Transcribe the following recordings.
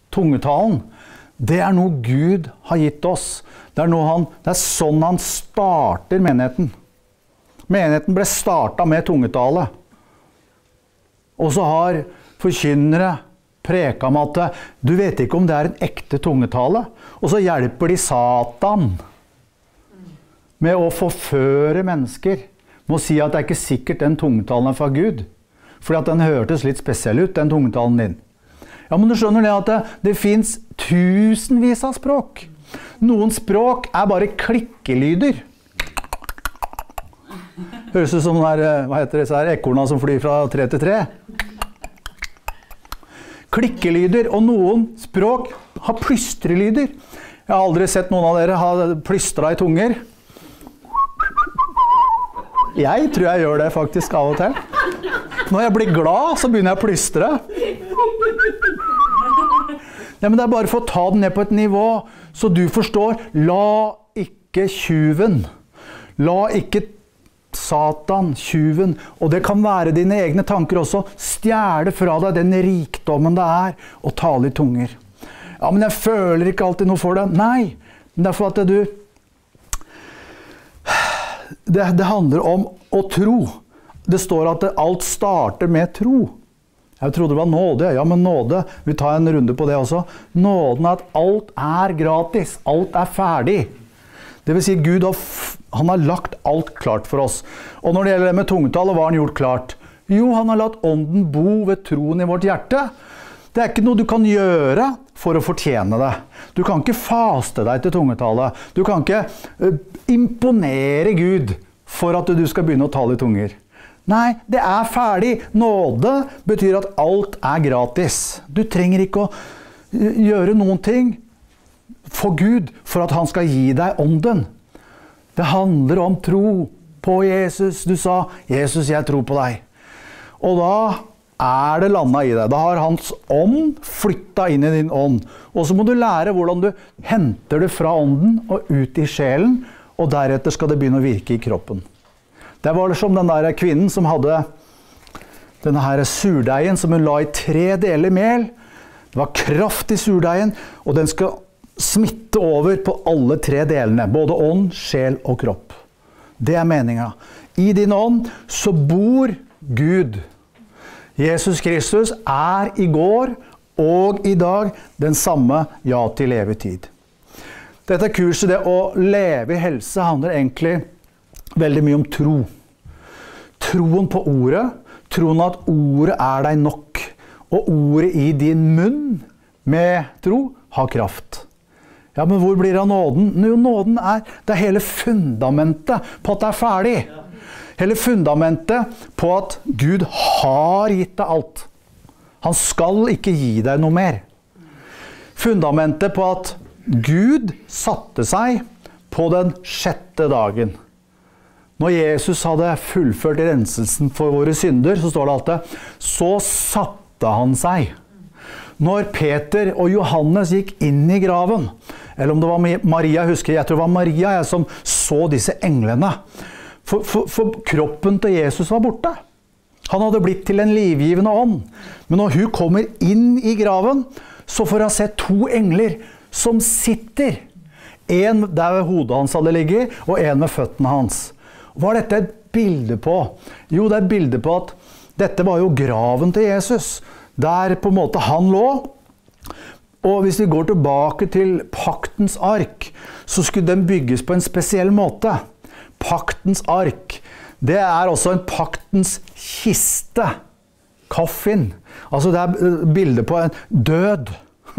tungetalen, det noe Gud har gitt oss. Det er sånn han starter menigheten. Menigheten ble startet med tungetale. Og så har forkynnere preket om at du vet ikke om det en ekte tungetale. Og så hjelper de Satan med å forføre mennesker. Med å si at det ikke sikkert den tungetalen fra Gud. Fordi at den hørtes litt spesiell ut, den tungetalen din. Ja, men du skjønner det at det finnes tusenvis av språk. Noen språk bare klikkelyder. Høres ut som hva heter disse her, ekorna som flyr fra tre til tre. Klikkelyder, og noen språk har plystrelyder. Jeg har aldri sett noen av dere ha plystret i tunger. Jeg tror jeg gjør det faktisk av og til. Når jeg blir glad, så begynner jeg å plystre. Ja, men det bare for å ta den ned på et nivå, så du forstår, la ikke tjuven, la ikke Satan, tjuven, og det kan være dine egne tanker også, stjele fra deg den rikdommen det å tale i tunger. Ja, men jeg føler ikke alltid noe for det. Nei, men det for at det handler om å tro. Det står at alt starter med tro. Jeg trodde det var nåde. Ja, men nåde, vi tar en runde på det også. Nåden at alt gratis, alt ferdig. Det vil si, Gud han har lagt alt klart for oss. Og når det gjelder det med tungetall, hva har han gjort klart? Jo, han har latt ånden bo ved troen i vårt hjerte. Det ikke noe du kan gjøre for å fortjene det. Du kan ikke faste deg til tungetallet. Du kan ikke imponere Gud for at du skal begynne å tale i tunger. Nei, det ferdig. Nåde betyr at alt gratis. Du trenger ikke å gjøre noen ting for Gud for at han skal gi deg ånden. Det handler om tro på Jesus. Du sa, Jesus, jeg tror på deg. Og da det landet i deg. Da har hans ånd flyttet inn i din ånd. Og så må du lære hvordan du henter det fra ånden og ut i sjelen, og deretter skal det begynne å virke i kroppen. Det var som den der kvinnen som hadde denne her surdeigen som hun la i 3 deler mel. Det var kraft i surdeigen, og den skal smitte over på alle 3 delene, både ånd, sjel og kropp. Det meningen. I din ånd så bor Gud. Jesus Kristus i går og i dag den samme ja til evig tid. Dette kurset, det å leve i helse, handler egentlig veldig mye om tro. Troen på ordet, troen at ordet deg nok, og ordet i din munn med tro har kraft. Ja, men hvor blir det av nåden? Jo, nåden det hele fundamentet på at det ferdig. Hele fundamentet på at Gud har gitt deg alt. Han skal ikke gi deg noe mer. Fundamentet på at Gud satte seg på den 6. dagen. Når Jesus hadde fullført renselsen for våre synder, så står det alltid, så satte han seg. Når Peter og Johannes gikk inn i graven, eller om det var Maria, jeg tror det var Maria som så disse englene, for kroppen til Jesus var borte. Han hadde blitt til en livgivende ånd. Men når hun kommer inn i graven, så får hun se 2 engler som sitter. En der ved hodet hans hadde ligget, og en ved føttene hans. Hva dette et bilde på? Jo, det et bilde på at dette var jo graven til Jesus, der på en måte han lå. Og hvis vi går tilbake til paktens ark, så skulle den bygges på en spesiell måte. Paktens ark, det også en paktens kiste. Coffin. Altså det et bilde på en død.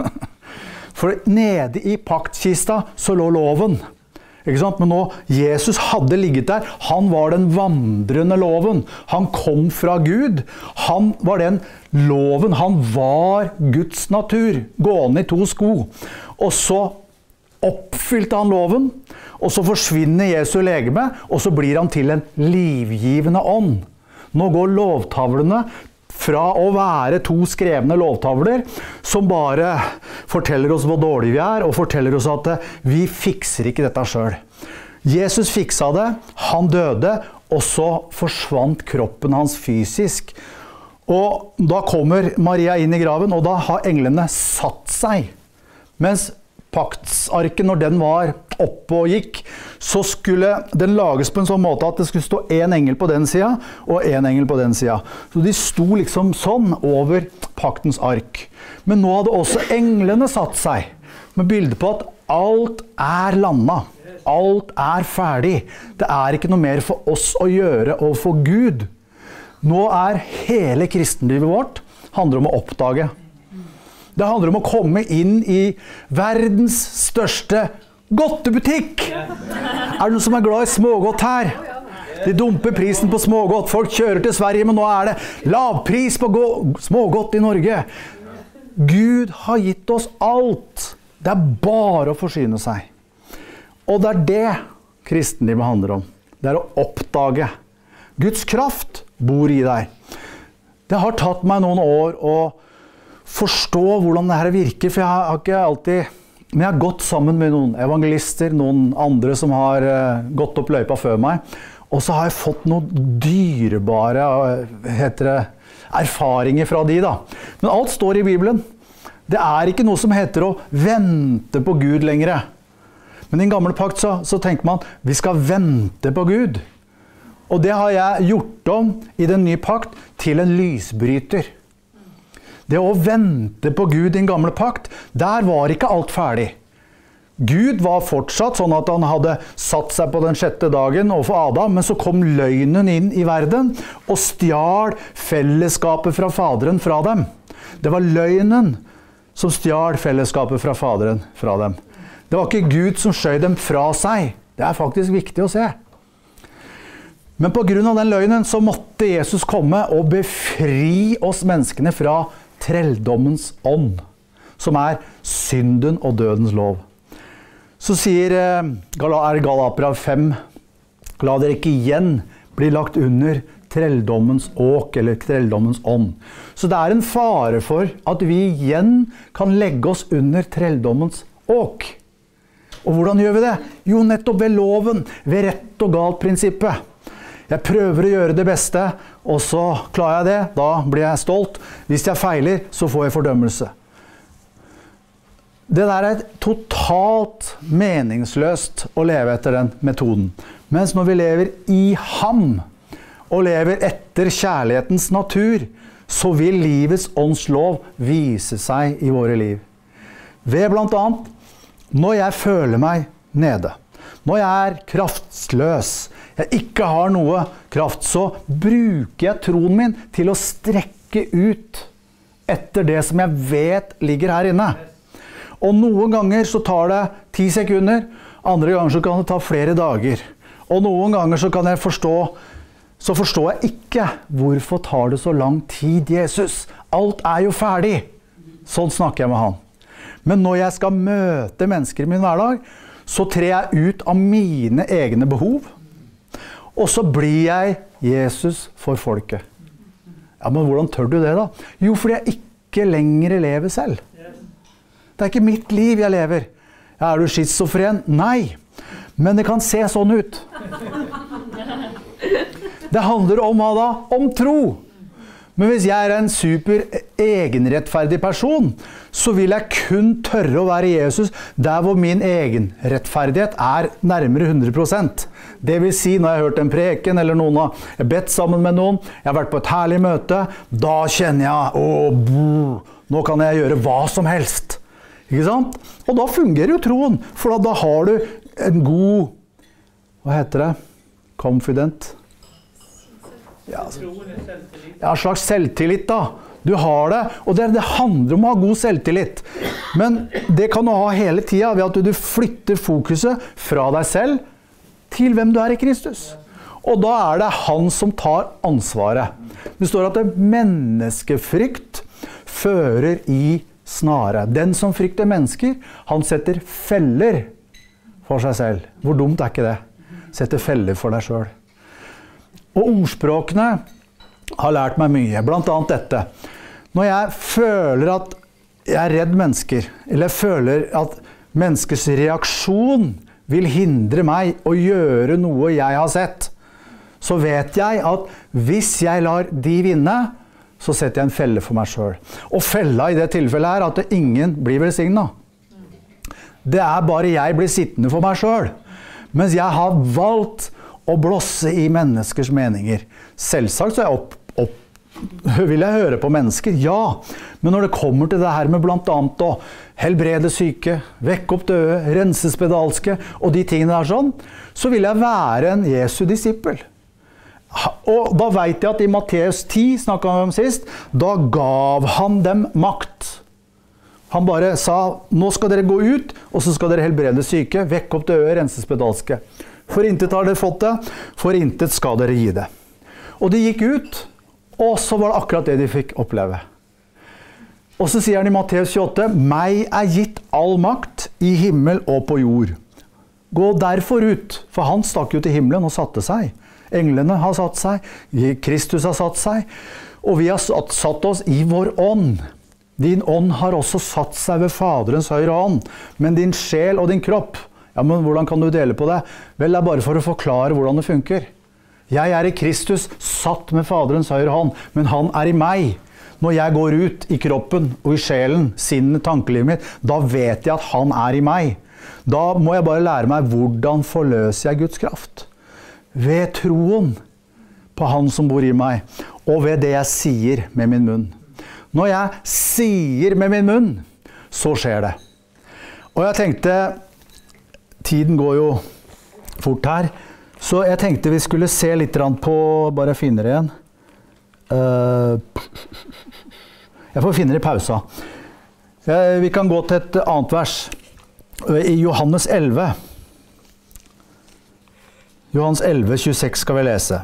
For nede i paktkista så lå loven. Ikke sant? Men nå, Jesus hadde ligget der. Han var den vandrende loven. Han kom fra Gud. Han var den loven. Han var Guds natur, gående i 2 sko. Og så oppfylte han loven, og så forsvinner Jesu legeme, og så blir han til en livgivende ånd. Nå går lovtavlene fra å være 2 skrevne lovtavler, som bare forteller oss hvor dårlig vi og forteller oss at vi fikser ikke dette selv. Jesus fiksa det, han døde, og så forsvant kroppen hans fysisk. Og da kommer Maria inn i graven, og da har englene satt seg. Mens paktsarken, når den var oppe og gikk, så skulle den lages på en sånn måte at det skulle stå en engel på den siden, og en engel på den siden. Så de sto liksom sånn over paktens ark. Men nå hadde også englene satt seg, med bilde på at alt landet. Alt ferdig. Det ikke noe mer for oss å gjøre og for Gud. Nå hele kristenlivet vårt handler om å oppdage. Det handler om å komme inn i verdens største godtebutikk. Det noen som glad i smågodt her? De dumper prisen på smågodt. Folk kjører til Sverige, men nå det lavpris på smågodt i Norge. Gud har gitt oss alt. Det bare å forsyne seg. Og det det kristenlivet handler om. Det å oppdage. Guds kraft bor i deg. Det har tatt meg noen år å forstå hvordan det her virker, for jeg har ikke alltid, men jeg har gått sammen med noen evangelister, noen andre som har gått opp løypa før meg, og så har jeg fått noen dyrebare, erfaringer fra de da. Men alt står i Bibelen. Det ikke noe som heter å vente på Gud lenger. Men i den gamle pakt så tenker man, vi skal vente på Gud. Og det har jeg gjort om i den nye pakt til en lysbryter. Det å vente på Gud i den gamle pakt, der var ikke alt ferdig. Gud var fortsatt sånn at han hadde satt seg på den 6. dagen overfor Adam, men så kom løgnen inn i verden og stjal fellesskapet fra Faderen fra dem. Det var løgnen som stjal fellesskapet fra Faderen fra dem. Det var ikke Gud som skjøy dem fra seg. Det faktisk viktig å se. Men på grunn av den løgnen så måtte Jesus komme og befri oss menneskene fra trelldommens ånd, som synden og dødens lov. Så sier Galaterbrevet 5, la dere ikke igjen bli lagt under trelldommens åk, eller trelldommens ånd. Så det en fare for at vi igjen kan legge oss under trelldommens åk. Og hvordan gjør vi det? Jo, nettopp ved loven, ved rett og galt prinsippet. Jeg prøver å gjøre det beste, og så klarer jeg det, da blir jeg stolt. Hvis jeg feiler, så får jeg fordømmelse. Det der totalt meningsløst å leve etter den metoden. Mens når vi lever i ham, og lever etter kjærlighetens natur, så vil livets åndslov vise seg i våre liv. Ved blant annet, når jeg føler meg nede, når jeg kraftløs, jeg ikke har noe kraft, så bruker jeg troen min til å strekke ut etter det som jeg vet ligger her inne. Og noen ganger så tar det 10 sekunder, andre ganger så kan det ta flere dager. Og noen ganger så kan jeg så forstår jeg ikke hvorfor tar det så lang tid, Jesus. Alt jo ferdig. Sånn snakker jeg med han. Men når jeg skal møte mennesker i min hverdag, så trer jeg ut av mine egne behov, og så blir jeg Jesus for folket. Ja, men hvordan tør du det da? Jo, fordi jeg ikke lenger lever selv. Det ikke mitt liv jeg lever. Ja, du schizofren? Nei, men det kan se sånn ut. Det handler om hva da? Om tro. Men hvis jeg en super egenrettferdig person, så vil jeg kun tørre å være Jesus der hvor min egenrettferdighet nærmere 100%. Det vil si, når jeg har hørt en preken, eller noen har bedt sammen med noen, jeg har vært på et herlig møte, da kjenner jeg, nå kan jeg gjøre hva som helst. Ikke sant? Og da fungerer jo troen, for da har du en god, hva heter det? Confident? Ja, en slags selvtillit da. Du har det, og det handler om å ha god selvtillit. Men det kan du ha hele tiden ved at du flytter fokuset fra deg selv til hvem du i Kristus. Og da det han som tar ansvaret. Det står at menneskefrykt fører i snare. Den som frykter mennesker, han setter feller for seg selv. Hvor dumt ikke det? Setter feller for deg selv. Og ordspråkene har lært meg mye, blant annet dette. Når jeg føler at jeg redd mennesker, eller jeg føler at menneskers reaksjon vil hindre meg å gjøre noe jeg har sett, så vet jeg at hvis jeg lar de vinne, så setter jeg en felle for meg selv. Og fella i det tilfellet er at ingen blir velsignet. Det er bare jeg blir sittende for meg selv. Mens jeg har valgt å blåse i menneskers meninger. Selvsagt så er jeg vil jeg høre på mennesker? Ja. Men når det kommer til det her med blant annet å helbrede syke, vekke opp døde, rense spedalske og de tingene der sånn, så vil jeg være en Jesu disippel. Og da vet jeg at i Matteus 10, snakket vi om sist, da gav han dem makt. Han bare sa, nå skal dere gå ut, og så skal dere helbrede syke, vekke opp døde, rense spedalske. For intet har dere fått det, for intet skal dere gi det. Og de gikk ut, og så var det akkurat det de fikk oppleve. Og så sier han i Matteus 28, «Meg er gitt all makt i himmel og på jord. Gå derfor ut», for han stakk jo til himmelen og satte seg. Englene har satt seg, Kristus har satt seg, og vi har satt oss i vår ånd. Din ånd har også satt seg ved Faderens høyre ånd, men din sjel og din kropp, ja, men hvordan kan du dele på det? Vel, det er bare for å forklare hvordan det funker. Jeg er i Kristus, satt med Faderens høyre hånd, men han er i meg. Når jeg går ut i kroppen og i sjelen, sinnet, tankelivet mitt, da vet jeg at han er i meg. Da må jeg bare lære meg hvordan forløser jeg Guds kraft. Ved troen på han som bor i meg, og ved det jeg sier med min munn. Når jeg sier med min munn, så skjer det. Og jeg tenkte, tiden går jo fort her, så jeg tenkte vi skulle se litt på, bare finne det igjen. Jeg får finne det i pausa. Vi kan gå til et annet vers. I Johannes 11. Johannes 11, 26 skal vi lese.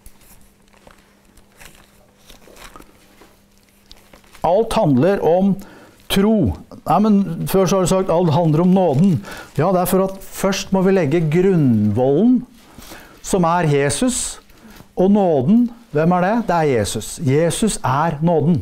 Alt handler om tro. Nei, men før så har du sagt alt handler om nåden. Ja, det er for at først må vi legge grunnvollen, som er Jesus, og nåden, hvem er det? Det er Jesus. Jesus er nåden.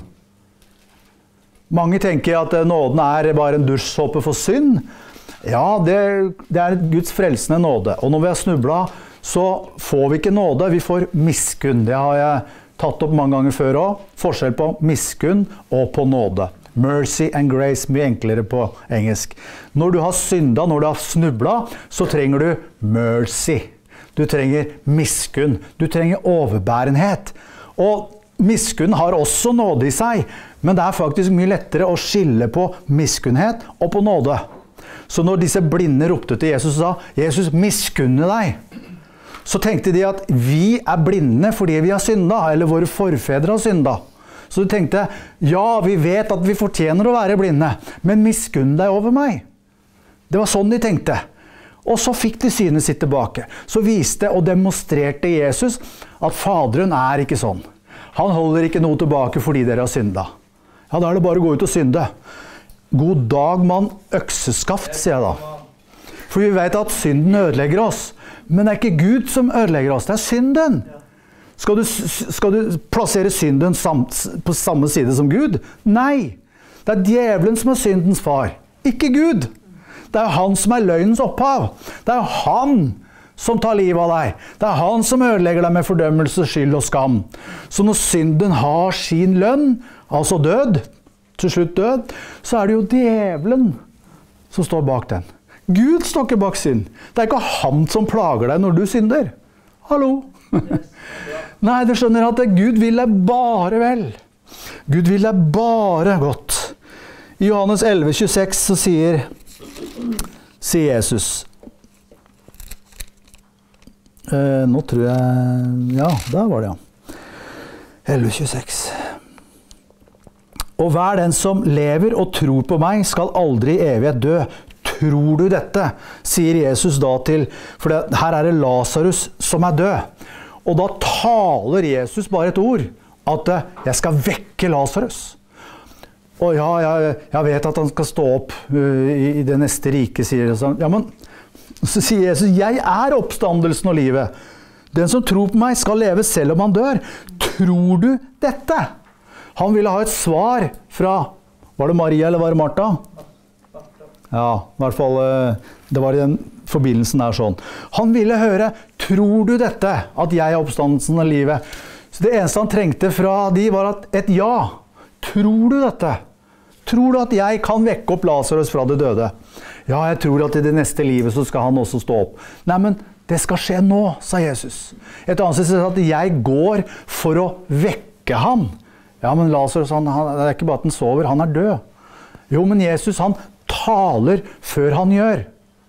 Mange tenker at nåden er bare en dusjsåpe for synd. Ja, det er Guds frelsende nåde. Og når vi har snublet, så får vi ikke nåde, vi får miskunn. Det har jeg tatt opp mange ganger før også. Forskjell på miskunn og på nåde. Mercy and grace, mye enklere på engelsk. Når du har syndet, når du har snublet, så trenger du mercy. Du trenger miskunn. Du trenger overbærenhet. Og miskunn har også nåde i seg, men det er faktisk mye lettere å skille på miskunnhet og på nåde. Så når disse blinde ropte til Jesus og sa, Jesus, miskunne deg, så tenkte de at vi er blinde fordi vi har syndet, eller våre forfedre har syndet. Så de tenkte, ja, vi vet at vi fortjener å være blinde, men miskunn deg over meg. Det var sånn de tenkte. Og så fikk de synet sitt tilbake. Så viste og demonstrerte Jesus at Faderen er ikke sånn. Han holder ikke noe tilbake fordi dere har syndet. Ja, da er det bare å gå ut og synde. God dag, mann, økseskaft, sier jeg da. For vi vet at synden ødelegger oss. Men det er ikke Gud som ødelegger oss, det er synden. Skal du plassere synden på samme side som Gud? Nei, det er djevelen som er syndens far, ikke Gud. Det er han som er løgnens opphav. Det er han som tar livet av deg. Det er han som ødelegger deg med fordømmelse, skyld og skam. Så når synden har sin lønn, altså død, til slutt død, så er det jo djevelen som står bak den. Gud står ikke bak synd. Det er ikke han som plager deg når du synder. Hallo? Nei, du skjønner at Gud vil deg bare vel. Gud vil deg bare godt. I Johannes 11, 26 så sier Jesus, nå tror jeg, ja, der var det, ja. 11, 26. Og hver den som lever og tror på meg skal aldri i evighet dø. Tror du dette? Sier Jesus da til, for her er det Lazarus som er død. Og da taler Jesus bare et ord, at jeg skal vekke Lazarus. Og ja, jeg vet at han skal stå opp i det neste riket, sier det sånn. Ja, men så sier Jesus, jeg er oppstandelsen og livet. Den som tror på meg skal leve selv om han dør. Tror du dette? Han ville ha et svar fra, var det Maria eller var det Martha? Ja, i hvert fall, det var i den forbindelsen der sånn. Han ville høre, tror du dette, at jeg er oppstandelsen av livet? Så det eneste han trengte fra de var et ja. Tror du dette? Tror du at jeg kan vekke opp Lazarus fra de døde? Ja, jeg tror at i det neste livet så skal han også stå opp. Nei, men det skal skje nå, sa Jesus. Et annet sted at jeg går for å vekke han. Ja, men Lazarus, det er ikke bare at han sover, han er død. Jo, men Jesus, han taler før han gjør.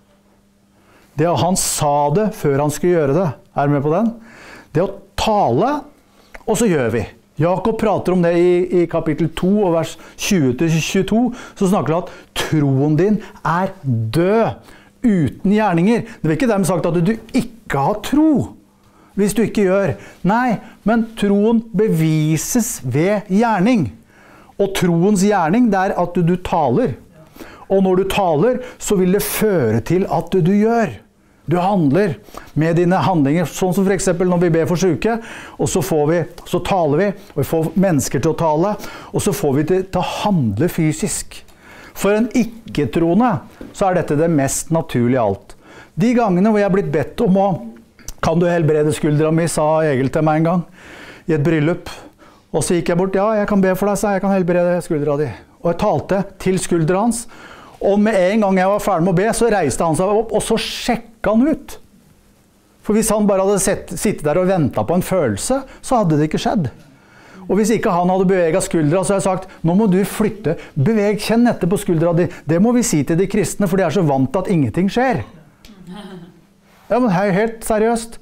Han sa det før han skulle gjøre det. Er du med på den? Det å tale, og så gjør vi. Jakob prater om det i kapittel 2 og vers 20-22, så snakker han at troen din er død, uten gjerninger. Det vil ikke dermed sagt at du ikke har tro, hvis du ikke gjør. Nei, men troen bevises ved gjerning. Og troens gjerning, det er at du taler. Og når du taler, så vil det føre til at du gjør. Du handler med dine handlinger, sånn som for eksempel når vi ber for syke, og så taler vi, og vi får mennesker til å tale, og så får vi til å handle fysisk. For en ikke-troende, så er dette det mest naturlige av alt. De gangene hvor jeg har blitt bedt om kan du helbrede skuldra mi, sa Egil til meg en gang, i et bryllup. Og så gikk jeg bort, ja, jeg kan be for deg, sa jeg kan helbrede skuldra di. Og jeg talte til skuldra hans, og med en gang jeg var ferdig med å be, så reiste han seg opp, og så sjekket han ut. For hvis han bare hadde sittet der og ventet på en følelse, så hadde det ikke skjedd. Og hvis ikke han hadde beveget skuldra, så har jeg sagt, nå må du flytte, kjenn etter på skuldra di. Det må vi si til de kristne, for de er så vant til at ingenting skjer. Ja, men helt seriøst.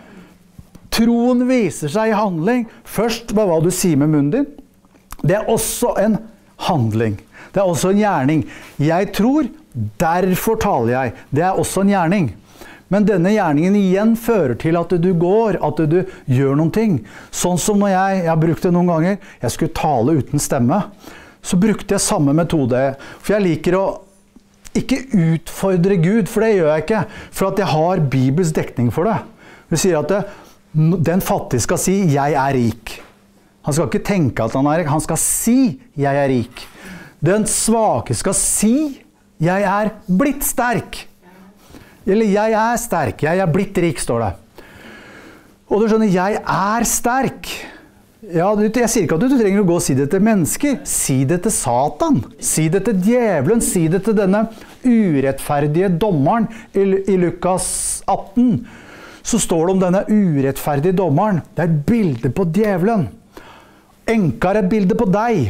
Troen viser seg i handling. Først med hva du sier med munnen din. Det er også en handling. Det er også en gjerning. Jeg tror, derfor taler jeg. Det er også en gjerning. Men denne gjerningen igjen fører til at du går, at du gjør noen ting. Sånn som når jeg har brukt det noen ganger, jeg skulle tale uten stemme, så brukte jeg samme metode. For jeg liker å ikke utfordre Gud, for det gjør jeg ikke. For at jeg har Bibels dekning for det. Vi sier at den fattige skal si, jeg er rik. Han skal ikke tenke at han er rik, han skal si, jeg er rik. Den svake skal si, jeg er blitt sterk. Eller jeg er sterk, jeg er blitt rik, står det. Og du skjønner, jeg er sterk. Ja, jeg sier ikke at du trenger å gå og si det til mennesker. Si det til Satan. Si det til djevelen. Si det til denne urettferdige dommeren i Lukas 18. Så står det om denne urettferdige dommeren. Det er et bilde på djevelen. Enka er et bilde på deg.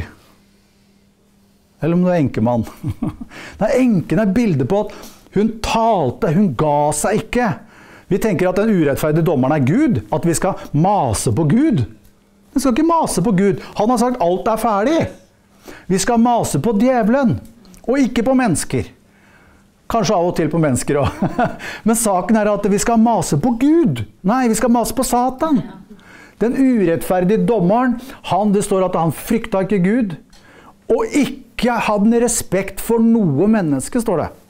Eller om du er enkemann. Enken er et bilde på at hun talte, hun ga seg ikke. Vi tenker at den urettferdige dommeren er Gud, at vi skal mase på Gud. Vi skal ikke mase på Gud. Han har sagt alt er ferdig. Vi skal mase på djevelen, og ikke på mennesker. Kanskje av og til på mennesker også. Men saken er at vi skal mase på Gud. Nei, vi skal mase på Satan. Den urettferdige dommeren, det står at han fryktet ikke Gud, og ikke hadde respekt for noe menneske, står det.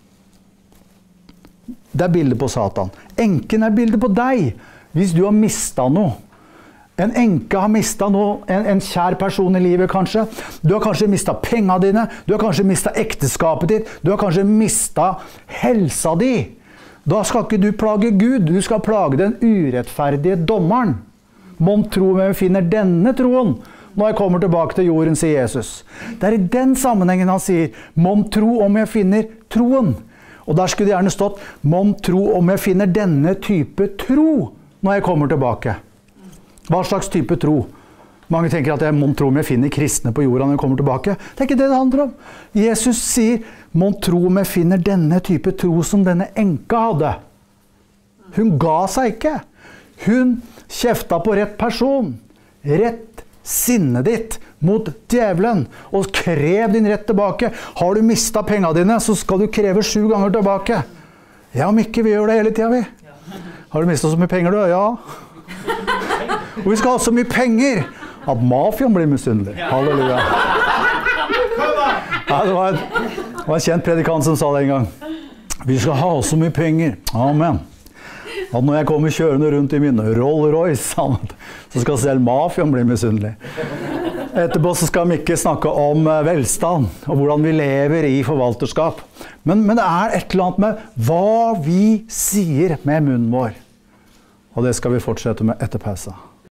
Det er bildet på Satan. Enken er bildet på deg, hvis du har mistet noe. En enke har mistet noe, en kjær person i livet kanskje. Du har kanskje mistet pengene dine, du har kanskje mistet ekteskapet ditt, du har kanskje mistet helsa di. Da skal ikke du plage Gud, du skal plage den urettferdige dommeren. Mon tro om jeg finner denne troen når jeg kommer tilbake til jorden, sier Jesus. Det er i den sammenhengen han sier, mon tro om jeg finner troen. Og der skulle det gjerne stått, mon tro om jeg finner denne type tro når jeg kommer tilbake. Hva slags type tro? Mange tenker at jeg mon tro om jeg finner kristne på jorda når jeg kommer tilbake. Det er ikke det det handler om. Jesus sier, mon tro om jeg finner denne type tro som denne enka hadde. Hun ga seg ikke. Hun kjefta på rett person. Rett sinnet ditt mot djevelen, og krev din rett tilbake. Har du mistet pengene dine, så skal du kreve 7 ganger tilbake. Ja, om ikke, vi gjør det hele tiden, vi. Har du mistet så mye penger, du? Ja. Og vi skal ha så mye penger at mafiaen blir misunnelig. Halleluja. Ja, det var en kjent predikant som sa det en gang. Vi skal ha så mye penger. Amen. At når jeg kommer kjørende rundt i min Rolls Royce, så skal selv mafiaen bli misunnelig. Etterpå så skal vi ikke snakke om velstand, og hvordan vi lever i forvalterskap. Men det er et eller annet med hva vi sier med munnen vår. Og det skal vi fortsette med etter pausen.